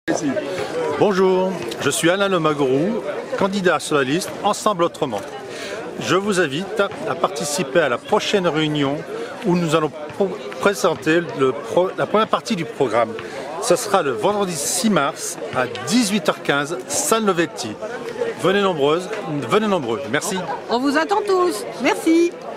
Bonjour, je suis Alain Lemagorou, candidat sur la liste Ensemble Autrement. Je vous invite à participer à la prochaine réunion où nous allons présenter la première partie du programme. Ce sera le vendredi 6 mars à 18h15, salle Novetti. Venez nombreux, merci. On vous attend tous, merci.